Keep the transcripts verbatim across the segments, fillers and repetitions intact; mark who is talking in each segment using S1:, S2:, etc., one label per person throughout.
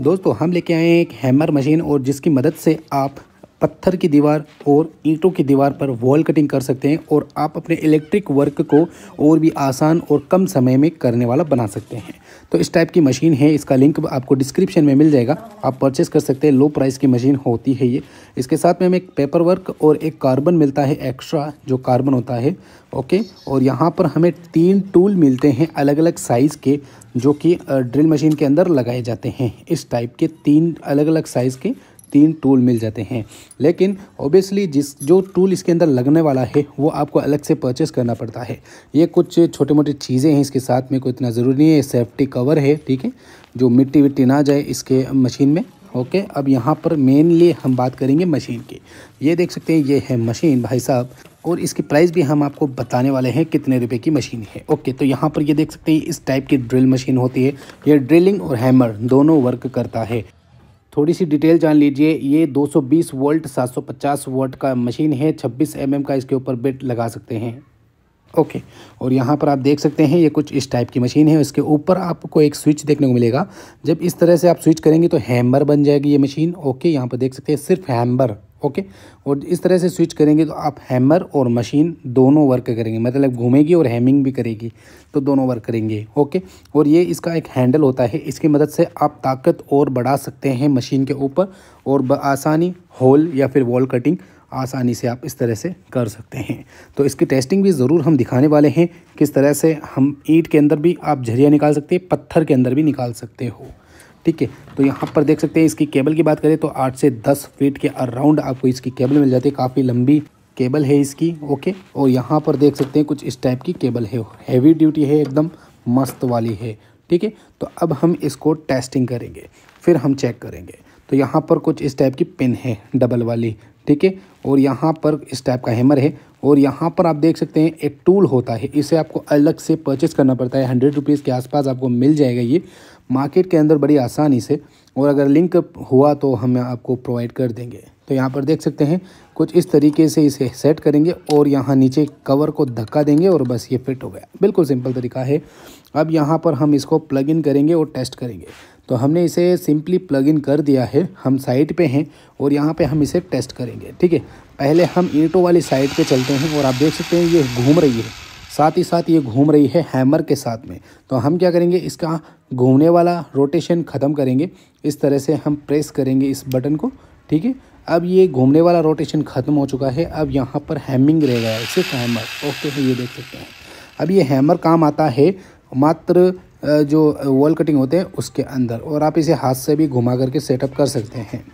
S1: दोस्तों हम लेके आए हैं एक हैमर मशीन और जिसकी मदद से आप पत्थर की दीवार और ईंटों की दीवार पर वॉल कटिंग कर सकते हैं और आप अपने इलेक्ट्रिक वर्क को और भी आसान और कम समय में करने वाला बना सकते हैं। तो इस टाइप की मशीन है, इसका लिंक आपको डिस्क्रिप्शन में मिल जाएगा, आप परचेस कर सकते हैं। लो प्राइस की मशीन होती है ये। इसके साथ में हमें एक पेपर वर्क और एक कार्बन मिलता है एक्स्ट्रा, जो कार्बन होता है। ओके, और यहाँ पर हमें तीन टूल मिलते हैं अलग अलग साइज़ के, जो कि ड्रिल मशीन के अंदर लगाए जाते हैं। इस टाइप के तीन अलग अलग साइज़ के तीन टूल मिल जाते हैं, लेकिन ऑब्वियसली जिस जो टूल इसके अंदर लगने वाला है वो आपको अलग से परचेस करना पड़ता है। ये कुछ छोटे मोटी चीज़ें हैं इसके साथ में, कोई इतना ज़रूरी नहीं है। सेफ्टी कवर है, ठीक है, जो मिट्टी विट्टी ना जाए इसके मशीन में। ओके, अब यहाँ पर मेनली हम बात करेंगे मशीन की। ये देख सकते हैं, ये है मशीन भाई साहब, और इसकी प्राइस भी हम आपको बताने वाले हैं कितने रुपए की मशीन है। ओके, तो यहाँ पर ये देख सकते हैं इस टाइप की ड्रिल मशीन होती है। ये ड्रिलिंग और हैमर दोनों वर्क करता है। थोड़ी सी डिटेल जान लीजिए। ये दो सौ बीस वोल्ट सात सौ पचास वोल्ट का मशीन है। छब्बीस एम एम का इसके ऊपर बिट लगा सकते हैं। ओके, और यहाँ पर आप देख सकते हैं ये कुछ इस टाइप की मशीन है। इसके ऊपर आपको एक स्विच देखने को मिलेगा। जब इस तरह से आप स्विच करेंगे तो हैमर बन जाएगी ये मशीन। ओके, यहाँ पर देख सकते हैं सिर्फ हैमर। ओके, और इस तरह से स्विच करेंगे तो आप हैमर और मशीन दोनों वर्क करेंगे, मतलब घूमेगी और हैमिंग भी करेगी, तो दोनों वर्क करेंगे। ओके, और ये इसका एक हैंडल होता है, इसकी मदद से आप ताकत और बढ़ा सकते हैं मशीन के ऊपर, और आसानी होल या फिर वॉल कटिंग आसानी से आप इस तरह से कर सकते हैं। तो इसकी टेस्टिंग भी ज़रूर हम दिखाने वाले हैं, किस तरह से हम ईंट के अंदर भी आप झरिया निकाल सकते हैं, पत्थर के अंदर भी निकाल सकते हो। ठीक है, तो यहाँ पर देख सकते हैं इसकी केबल की बात करें तो आठ से दस फीट के अराउंड आपको इसकी केबल मिल जाती है। काफ़ी लंबी केबल है इसकी। ओके, और यहाँ पर देख सकते हैं कुछ इस टाइप की केबल है, हैवी ड्यूटी है, एकदम मस्त वाली है। ठीक है, तो अब हम इसको टेस्टिंग करेंगे, फिर हम चेक करेंगे। तो यहाँ पर कुछ इस टाइप की पिन है डबल वाली, ठीक है, और यहाँ पर इस टाइप का हैमर है, और यहाँ पर आप देख सकते हैं एक टूल होता है, इसे आपको अलग से परचेस करना पड़ता है। हंड्रेड रुपीज़ के आसपास आपको मिल जाएगा ये मार्केट के अंदर बड़ी आसानी से, और अगर लिंक हुआ तो हम आपको प्रोवाइड कर देंगे। तो यहाँ पर देख सकते हैं कुछ इस तरीके से इसे सेट करेंगे और यहाँ नीचे कवर को धक्का देंगे और बस ये फिट हो गया। बिल्कुल सिंपल तरीका है। अब यहाँ पर हम इसको प्लग इन करेंगे और टेस्ट करेंगे। तो हमने इसे सिंपली प्लग इन कर दिया है, हम साइड पे हैं और यहाँ पे हम इसे टेस्ट करेंगे। ठीक है, पहले हम ईंटों वाली साइड पे चलते हैं और आप देख सकते हैं ये घूम रही है, साथ ही साथ ये घूम रही है हैमर के साथ में। तो हम क्या करेंगे, इसका घूमने वाला रोटेशन ख़त्म करेंगे। इस तरह से हम प्रेस करेंगे इस बटन को। ठीक है, अब ये घूमने वाला रोटेशन ख़त्म हो चुका है। अब यहाँ पर हैमिंग रह गया है, सिर्फ हैमर। ओके, ये देख सकते हैं। अब ये हैमर काम आता है मात्र जो वॉल कटिंग होते हैं उसके अंदर, और आप इसे हाथ से भी घुमा करके सेटअप कर सकते हैं।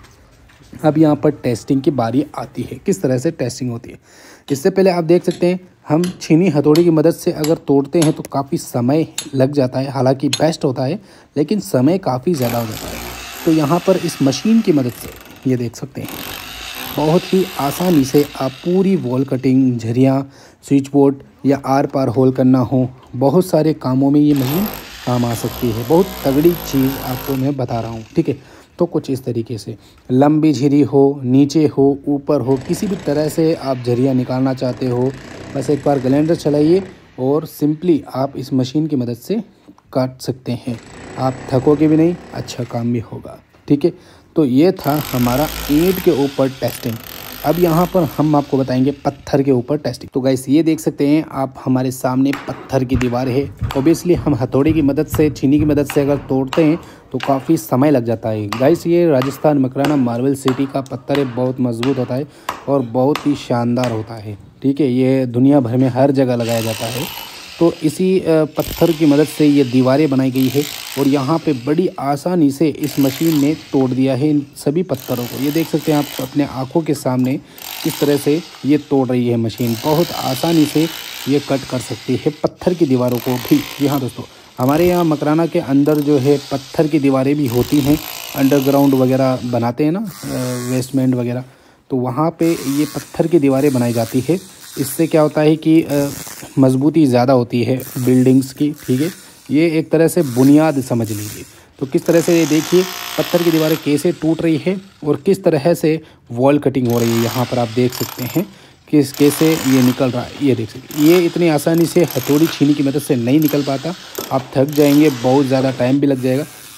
S1: अब यहाँ पर टेस्टिंग की बारी आती है, किस तरह से टेस्टिंग होती है। इससे पहले आप देख सकते हैं हम छीनी हथौड़ी की मदद से अगर तोड़ते हैं तो काफ़ी समय लग जाता है, हालांकि बेस्ट होता है लेकिन समय काफ़ी ज़्यादा हो जाता है। तो यहाँ पर इस मशीन की मदद से ये देख सकते हैं बहुत ही आसानी से आप पूरी वॉल कटिंग, झरिया, स्विच बोर्ड या आर पार होल करना हो, बहुत सारे कामों में ये मशीन काम आ सकती है। बहुत तगड़ी चीज़ आपको मैं बता रहा हूँ। ठीक है, तो कुछ इस तरीके से लंबी झिरी हो, नीचे हो, ऊपर हो, किसी भी तरह से आप झरिया निकालना चाहते हो, बस एक बार ग्राइंडर चलाइए और सिंपली आप इस मशीन की मदद से काट सकते हैं। आप थकोगे भी नहीं, अच्छा काम भी होगा। ठीक है, तो ये था हमारा ईंट के ऊपर टेस्टिंग। अब यहाँ पर हम आपको बताएंगे पत्थर के ऊपर टेस्टिंग। तो गाइस ये देख सकते हैं आप, हमारे सामने पत्थर की दीवार है। ओबियसली हम हथौड़ी की मदद से, छीनी की मदद से अगर तोड़ते हैं तो काफ़ी समय लग जाता है। गाइस ये राजस्थान मकराना मार्बल सिटी का पत्थर है, बहुत मजबूत होता है और बहुत ही शानदार होता है। ठीक है, ये दुनिया भर में हर जगह लगाया जाता है। तो इसी पत्थर की मदद से ये दीवारें बनाई गई है, और यहाँ पे बड़ी आसानी से इस मशीन ने तोड़ दिया है इन सभी पत्थरों को। ये देख सकते हैं आप अपने आँखों के सामने किस तरह से ये तोड़ रही है मशीन। बहुत आसानी से ये कट कर सकती है पत्थर की दीवारों को भी। जी हाँ दोस्तों, हमारे यहाँ मकराना के अंदर जो है पत्थर की दीवारें भी होती हैं, अंडरग्राउंड वगैरह बनाते हैं ना, बेसमेंट वगैरह, तो वहाँ पे ये पत्थर की दीवारें बनाई जाती है। इससे क्या होता है कि मजबूती ज़्यादा होती है बिल्डिंग्स की। ठीक है, ये एक तरह से बुनियाद समझ लीजिए। तो किस तरह से ये देखिए पत्थर की दीवारें कैसे टूट रही है और किस तरह से वॉल कटिंग हो रही है। यहाँ पर आप देख सकते हैं किस कैसे ये निकल रहा है। ये देख सकते, ये इतनी आसानी से हथौड़ी छीनी की मदद से नहीं निकल पाता, आप थक जाएंगे, बहुत ज़्यादा टाइम भी लग जाएगा।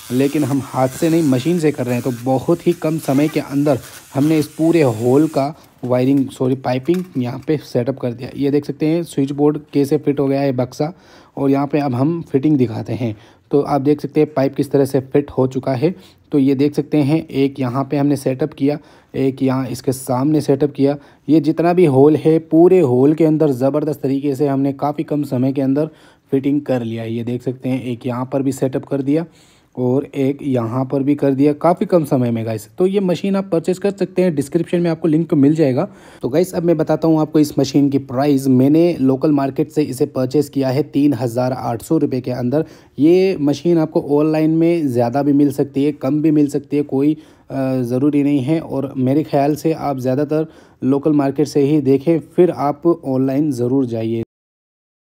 S1: लेकिन हम हाथ से नहीं मशीन से कर रहे हैं, तो बहुत ही कम समय के अंदर हमने इस पूरे होल का वायरिंग सॉरी पाइपिंग यहाँ पे सेटअप कर दिया। ये देख सकते हैं स्विच बोर्ड कैसे फिट हो गया है बक्सा, और यहाँ पे अब हम फिटिंग दिखाते हैं। तो आप देख सकते हैं पाइप किस तरह से फिट हो चुका है। तो ये देख सकते हैं एक यहाँ पे हमने सेटअप किया, एक यहाँ इसके सामने सेटअप किया। ये जितना भी होल है पूरे होल के अंदर ज़बरदस्त तरीके से हमने काफ़ी कम समय के अंदर फिटिंग कर लिया है। ये देख सकते हैं एक यहाँ पर भी सेटअप कर दिया और एक यहाँ पर भी कर दिया काफ़ी कम समय में गाइस। तो ये मशीन आप परचेस कर सकते हैं, डिस्क्रिप्शन में आपको लिंक मिल जाएगा। तो गाइस अब मैं बताता हूँ आपको इस मशीन की प्राइस। मैंने लोकल मार्केट से इसे परचेस किया है तीन हज़ार आठ सौ रुपये के अंदर। ये मशीन आपको ऑनलाइन में ज़्यादा भी मिल सकती है, कम भी मिल सकती है, कोई ज़रूरी नहीं है। और मेरे ख्याल से आप ज़्यादातर लोकल मार्केट से ही देखें, फिर आप ऑनलाइन ज़रूर जाइए।